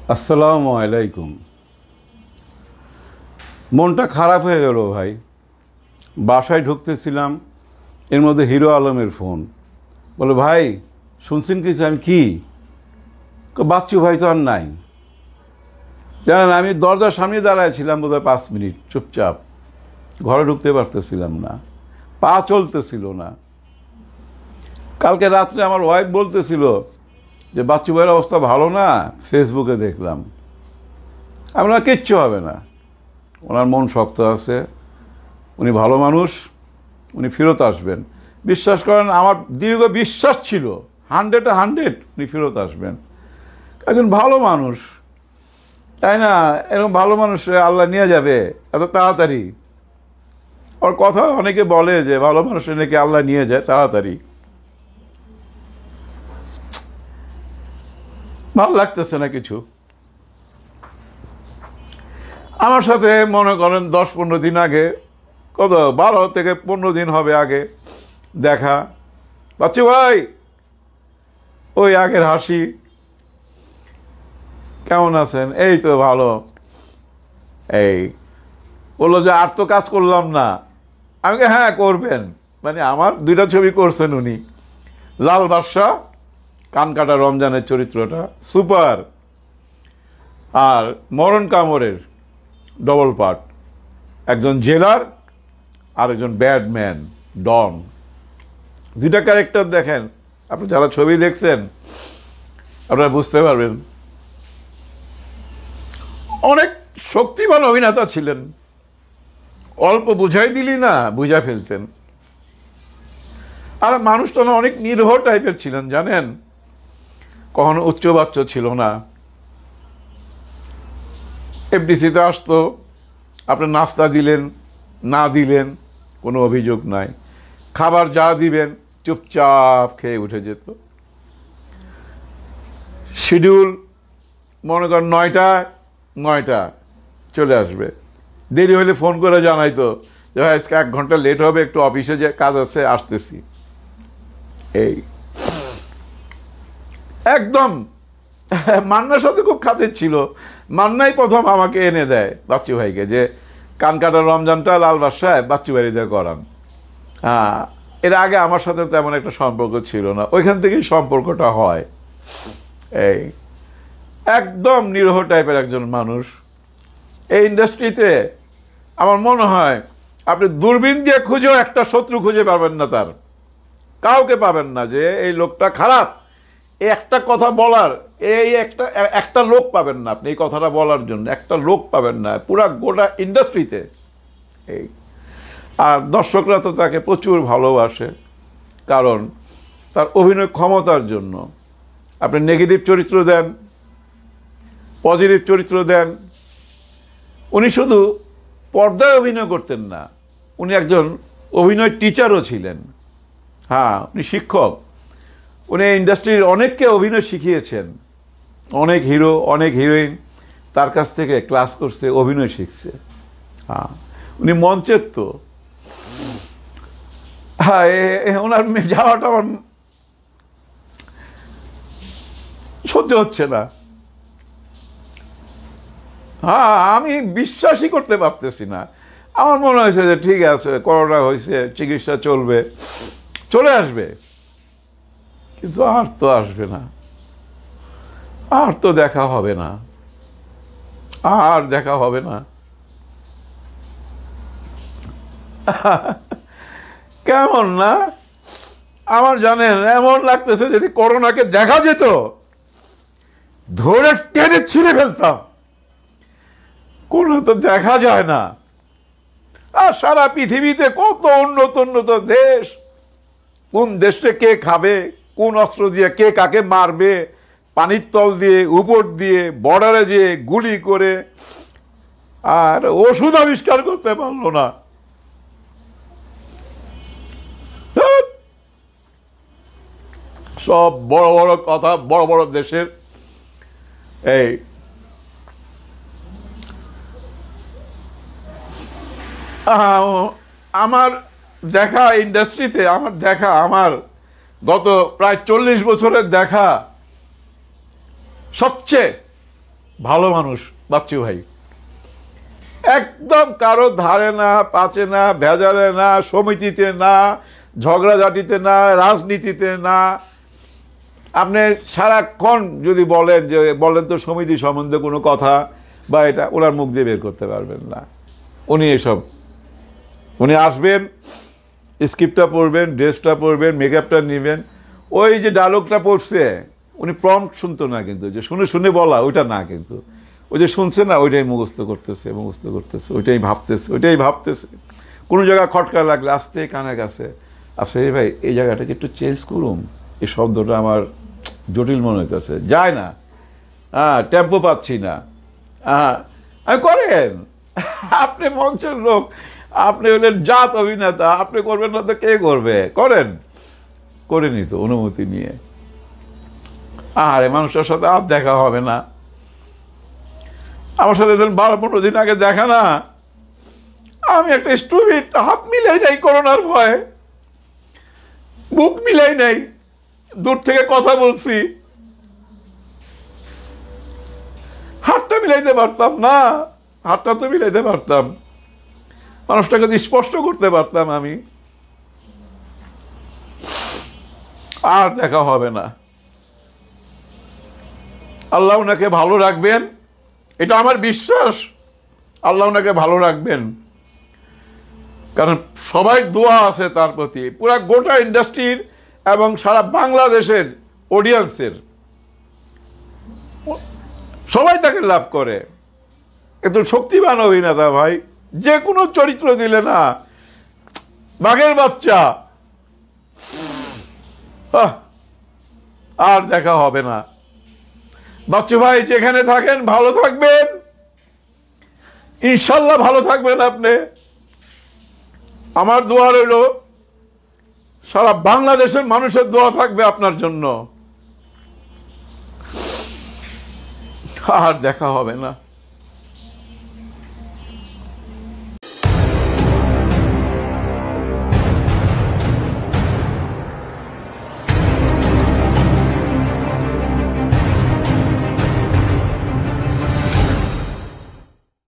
আসসালামু আলাইকুম। মনটা খারাপ হয়ে গেল ভাই। বাসায় ঢুকতেছিলাম, এর মধ্যে হিরো আলমের ফোন। বলে, ভাই শুনছেন কিছু? আমি কি? বাচ্চু ভাই তো আর নাই। জানেন, আমি দরজার সামনে দাঁড়ায় ছিলাম বোধহয় 5 মিনিট চুপচাপ, ঘরে ঢুকতে পারতেছিলাম না, পা চলতেছিল না। কালকে রাত্রে আমার ওয়াইফ বলতেছিল যে বাচ্চু ভাইয়ের অবস্থা ভালো না, ফেসবুকে দেখলাম। আপনার কিচ্ছু হবে না, ওনার মন শক্ত আছে, উনি ভালো মানুষ, উনি ফেরত আসবেন। বিশ্বাস করেন, আমার দীর্ঘ বিশ্বাস ছিল 100 উনি ফেরত আসবেন। একজন ভালো মানুষ, তাই না? এরকম ভালো মানুষ আল্লাহ নিয়ে যাবে এত তাড়াতাড়ি? ওর কথা অনেকে বলে যে ভালো মানুষ নাকি আল্লাহ নিয়ে যায় তাড়াতাড়ি। ভালো লাগতেছে না কিছু। আমার সাথে মনে করেন 10-15 দিন আগে, কত 12 থেকে 15 দিন হবে আগে দেখা। বাচ্চু ভাই, ওই আগের হাসি, কেমন আছেন? এই তো ভালো। এই বললো যে আর তো কাজ করলাম না। আমি হ্যাঁ করবেন, মানে আমার 2টা ছবি করছেন উনি। লাল বাদশা, কান কাটা রমজানের চরিত্রটা সুপার, আর মরণ কামড়ের ডবল পার্ট, একজন জেলার আর একজন ব্যাডম্যান ডন। 2টা ক্যারেক্টার দেখেন, আপনি যারা ছবি দেখছেন আপনারা বুঝতে পারবেন। অনেক শক্তিমান অভিনেতা ছিলেন, অল্প বুঝাই দিলি না বুঝা ফেলতেন। আর মানুষটা না অনেক নির্ভর টাইপের ছিলেন, জানেন, কখনো উচ্চবাচ্য ছিল না। এফডিসিতে আসতো, আপনি নাস্তা দিলেন না দিলেন কোনো অভিযোগ নাই, খাবার যা দিবেন চুপচাপ খেয়ে উঠে যেত। শিডিউল মনে করেন 9টা চলে আসবে, দেরি হলে ফোন করে জানাইতো যে ভাই আজকে 1 ঘন্টা লেট হবে, একটু অফিসে যে কাজ আছে, আসতেছি। এই একদম মান্নার সাথে খুব খাতির ছিল। মান্নাই প্রথম আমাকে এনে দেয় বাচ্চু ভাইকে, যে কান কাটা রমজানটা লাল বাদশায় বাচ্চু বাড়িতে করান। হ্যাঁ, এর আগে আমার সাথে তেমন একটা সম্পর্ক ছিল না, ওইখান থেকেই সম্পর্কটা হয়। এই একদম নিরহ টাইপের একজন মানুষ। এই ইন্ডাস্ট্রিতে আমার মনে হয় আপনি দূরবীন দিয়ে খুঁজেও একটা শত্রু খুঁজে পাবেন না, তার কাউকে পাবেন না যে এই লোকটা খারাপ। একটা কথা বলার এই একটা লোক পাবেন না আপনি, এই কথাটা বলার জন্য একটা লোক পাবেন না পুরা গোটা ইন্ডাস্ট্রিতে। এই আর দর্শকরা তো তাকে প্রচুর ভালোবাসে, কারণ তার অভিনয় ক্ষমতার জন্য। আপনি নেগেটিভ চরিত্র দেন, পজিটিভ চরিত্র দেন, উনি শুধু পর্দায় অভিনয় করতেন না, উনি একজন অভিনয় টিচারও ছিলেন। হ্যাঁ, উনি শিক্ষক। উনি ইন্ডাস্ট্রির অনেককে অভিনয় শিখিয়েছেন, অনেক হিরো অনেক হিরোইন তার কাছ থেকে ক্লাস করছে, অভিনয় শিখছে। হ্যাঁ, উনি মঞ্চের তো। হ্যাঁ, ওনার যাওয়াটা আমার সহ্য হচ্ছে না। হ্যাঁ, আমি বিশ্বাসই করতে পারতেছি না। আমার মনে হয়েছে যে ঠিক আছে, করোনা হয়েছে, চিকিৎসা চলবে, চলে আসবে, কিন্তু আর তো আসবে না, আর তো দেখা হবে না, আর দেখা হবে না। কেমন না আমার, জানেন, এমন লাগতেছে যদি করোনাকে দেখা যেত ধরে টেনে ছিঁড়ে ফেলতাম। করোনা তো দেখা যায় না। আর সারা পৃথিবীতে কত উন্নত উন্নত দেশ, কোন দেশে কে খাবে, কোন অস্ত্র দিয়ে কে কাকে মারবে, পানির তল দিয়ে, উপর দিয়ে, বর্ডারে যেয়ে গুলি করে, আর ওষুধ আবিষ্কার করতে পারলো না। সব বড় বড় কথা বড় বড় দেশের। এই আমার দেখা ইন্ডাস্ট্রিতে, আমার গত প্রায় 40 বছরের দেখা সবচেয়ে ভালো মানুষ বাচ্চু ভাই, একদম কারো ধারে না, পাচে না, ভেজালে না, সমিতিতে না, ঝগড়াঝাটিতে না, রাজনীতিতে না। আপনি সারাক্ষণ যদি বলেন যে বলেন তো সমিতি সম্বন্ধে কোনো কথা বা এটা, ওনার মুখ দিয়ে বের করতে পারবেন না। উনি আসবেন, স্ক্রিপ্টটা পড়বেন, ড্রেসটা পরবেন, মেকআপটা নেবেন, ওই যে ডায়লগটা পড়ছে উনি প্রম্পট শুনতো না, কিন্তু যে শুনে শুনে বলা ওইটা না, কিন্তু ওই যে শুনছে না ওইটাই মুখস্থ করতেছে, ওইটাই ভাবতেছে। কোনো জায়গায় খটকা লাগলে আসতে কানের কাছে, আসলে ভাই এই জায়গাটাকে একটু চেঞ্জ করুন, এই শব্দটা আমার জটিল মনে হইতেছে, যায় না, টেম্পো পাচ্ছি না, আমি করেন। আপনি মঞ্চের লোক, আপনি হলেন জাত অভিনেতা, আপনি করবেন না তো কে করবে? করেনি তো অনুমতি নিয়ে। আরে মানুষের সাথে আর দেখা হবে না, আমার সাথে 12-15 দিন আগে দেখা না, আমি একটা স্টুপিড, হাত মিলাই নাই করোনার ভয়ে, বুক মিলাই নাই, দূর থেকে কথা বলছি, হাতটা মিলাইতে পারতাম না, হাতটা তো মিলাইতে পারতাম, মানুষটাকে স্পষ্ট করতে পারতাম আমি। আর দেখা হবে না। আল্লাহ ওনাকে ভালো রাখবেন, এটা আমার বিশ্বাস, আল্লাহ ওনাকে ভালো রাখবেন, কারণ সবাই দোয়া আছে তার প্রতি, পুরা গোটা ইন্ডাস্ট্রির এবং সারা বাংলাদেশের অডিয়েন্সের সবাই তাকে লাভ করে। কিন্তু শক্তিমান অভিনেতা ভাই, যে কোনো চরিত্র দিলে না, বাঘের বাচ্চা, আর দেখা হবে না। বাচ্চু ভাই যেখানে থাকেন ভালো থাকবেন, ইনশাল্লাহ ভালো থাকবেন আপনি। আমার দোয়া রইল, সারা বাংলাদেশের মানুষের দোয়া থাকবে আপনার জন্য। আর দেখা হবে না।